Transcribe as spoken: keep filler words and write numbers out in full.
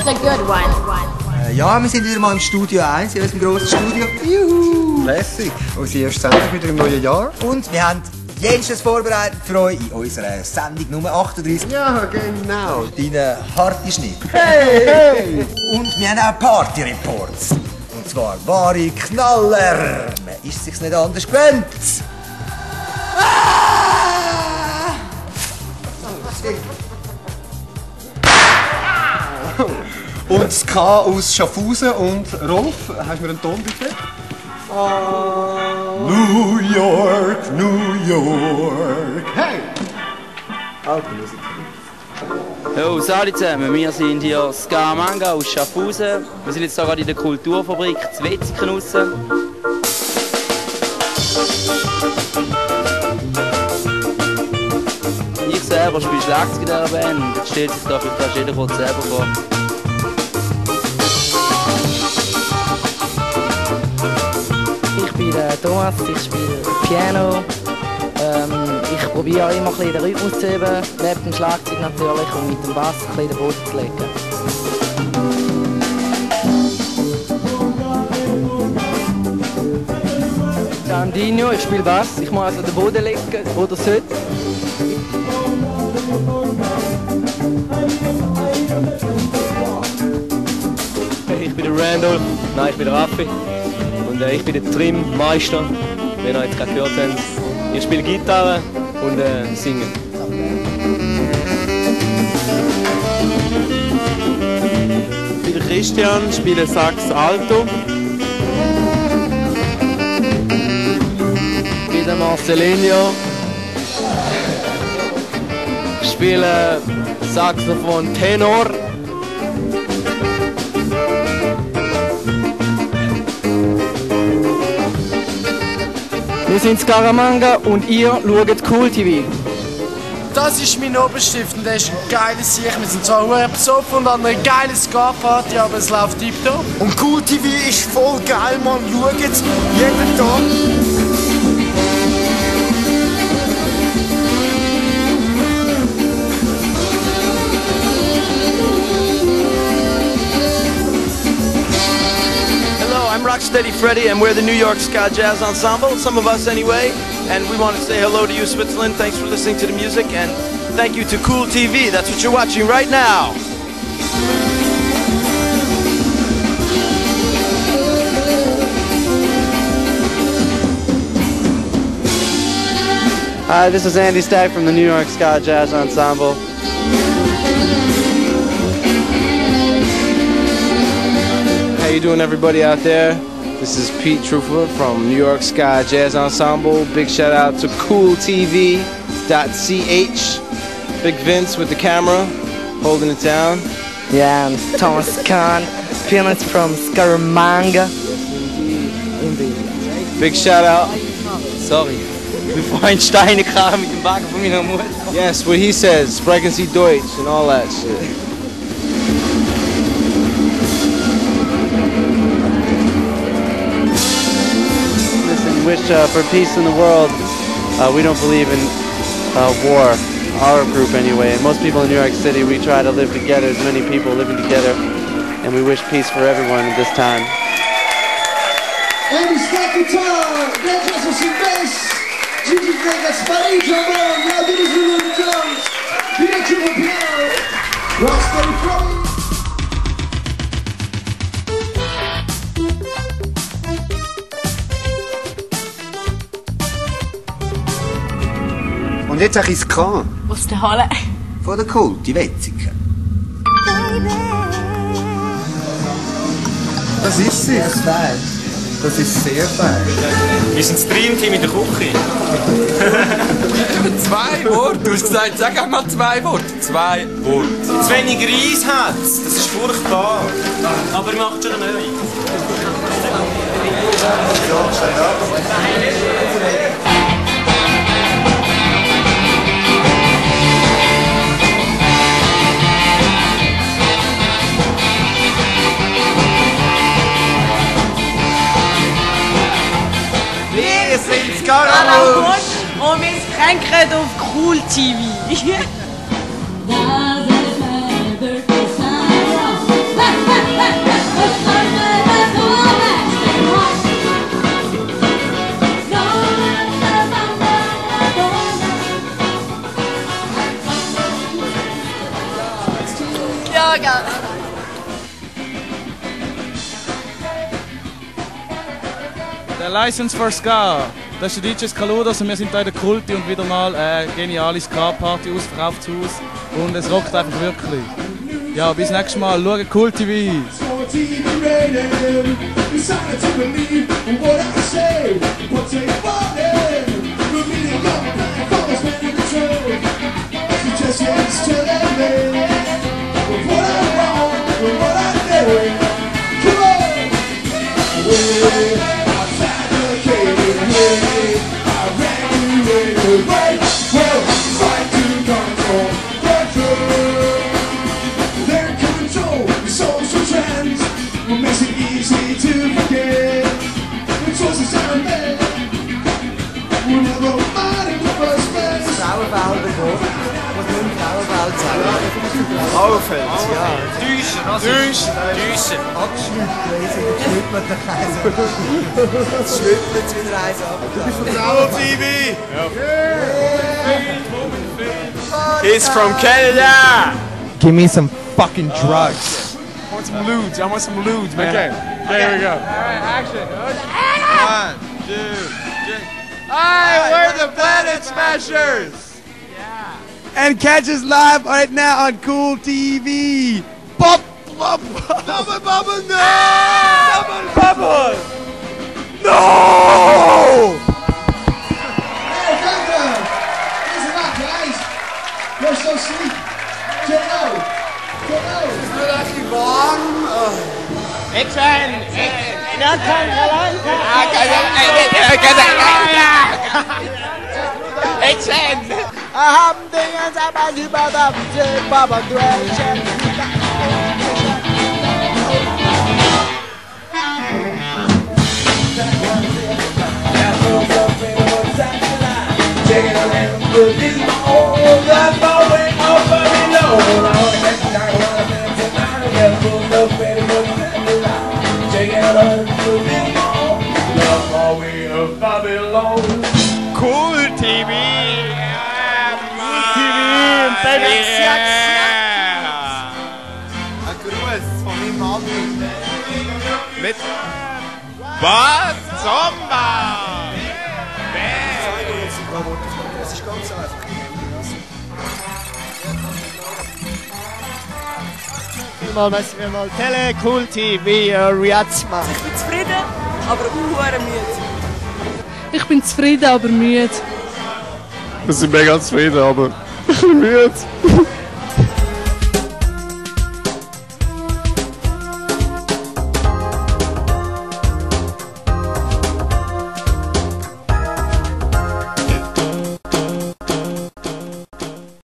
a good one. Äh, ja, wir sind wieder mal im Studio eins, in unserem grossen Studio. Juhu! Lässig. Unsere erste Sendung wieder im neuen Jahr. Und wir haben Jensches vorbereitet für euch in unserer Sendung Nummer achtunddreißig. Ja, genau. Deinen harten Schnitt. Hey, hey! Und wir haben auch Party-Reports. Und zwar wahre Knaller. Man ist sich's nicht anders gewöhnt. Ah! Und das K aus Schaffhausen und Rolf, hast du mir einen Ton bitte? Oh. New York, New York. Hey! Alte Musik. Hallo, salut zusammen, wir sind hier Scaramanga aus Schaffhausen. Wir sind jetzt hier gerade in der Kulturfabrik zu Wetzikon raus. Ich selber spiele Schlagzeug in dieser Band und jetzt stellt sich da vielleicht jeder kurz selber vor. Ich bin der Thomas, ich spiele Piano. Ähm, ich probiere auch immer ein bisschen den Rhythmus zu heben, neben dem Schlagzeug natürlich, und mit dem Bass ein bisschen den Boden zu legen. Dann Dino, ich spiele Bass, ich muss also den Boden legen, oder sollte. Ich bin der Randolph, nein, ich bin der Raffi und äh, ich bin der Trim-Meister, wenn ihr jetzt gerade gehört habt. Ich spiele Gitarre und äh, singe. Ich bin der Christian, spiele Sax Alto. Ich bin der Marcelinho. Ich spiele Saxophon Tenor. Wir sind Scaramanga und ihr schaut Cool T V. Das ist mein Oberstift und der ist ein geiles Sieg. Wir sind zwar sehr besoffen und an einer geilen Ska-Party, aber es läuft tiptop. Und Cool T V ist voll geil, man. Schaut jetzt jeden Tag. I'm Rocksteady Freddy, and we're the New York Ska Jazz Ensemble, some of us anyway, and we want to say hello to you, Switzerland. Thanks for listening to the music, and thank you to Cool T V. That's what you're watching right now. Hi, this is Andy Stack from the New York Ska Jazz Ensemble. How you doing, everybody out there? This is Pete Trufa from New York Ska Jazz Ensemble. Big shout out to cool T V dot C H. Big Vince with the camera, holding it down. Yeah, and Thomas Kahn, pianist from Scaramanga. Big shout out. Sorry, bevor ein Steine kam mit dem Wagen von meiner Mutter. Yes, what he says, sprechen Sie Deutsch and all that shit. Wish uh, for peace in the world. Uh, we don't believe in uh, war, our group anyway. And most people in New York City, we try to live together, as many people living together, and we wish peace for everyone at this time. Andy Stack guitar, Dan Jefferson bass, Gigi Vegas, Paris trombone, now Dennis William drums, Peter Trufa piano, Rocksteady Freddy. Und jetzt ein bisschen Ska. Aus der Halle. Von der Kult, die Wetzikon. Das ist sie. Das ist fein. Das ist sehr fein. Wir sind das Dreamteam in der Küche. Zwei Worte. Du hast gesagt, sag einmal zwei Worte. Zwei Worte. Zu wenig Reis hat es. Das ist furchtbar. Aber macht schon eine neue. Wir sind Scaramanga. Und wir kränken auf Cool T V. gell? Der License for Ska. Das ist der D J Skaludos und wir sind hier in der Kulti und wieder mal eine geniale Ska-Party, ausverkauftes Haus und es rockt einfach wirklich. Ja, bis nächstes Mal. Schauen Cool T V. Frauenfeld, ja. Düschen, was Düschen, Düschen. Abgeschnitten, jetzt schwimmt man den Kreis. Jetzt schwimmt jetzt wieder eins ab. Du bist von T V! He's from Canada! Give me some fucking drugs. I want some lewds, I want some lewds, man. Okay, there we go. Alright, action. One, two, three. Hi, we're the Planet Smashers! And catch us live right now on Cool T V. Bop, bop, bubble, bubble, no! Bubble, bubble! No! Hey, Thunder! Listen up, guys. You're so sweet. Check it out. Check it out. Ist nur echt warm. Action! Ja, kann allein. Action! I have things about you, but I'm just Papa Action. Cool T V! Ein Gruß von meinem Mann. Mit Bad Zomba! Es ist ganz einfach. Mal, was wir mal Tele Cool T V Riatzma. Ich bin zufrieden, aber auch müde. Ich bin zufrieden, aber müde. Wir sind mega zufrieden, aber ein bisschen müde.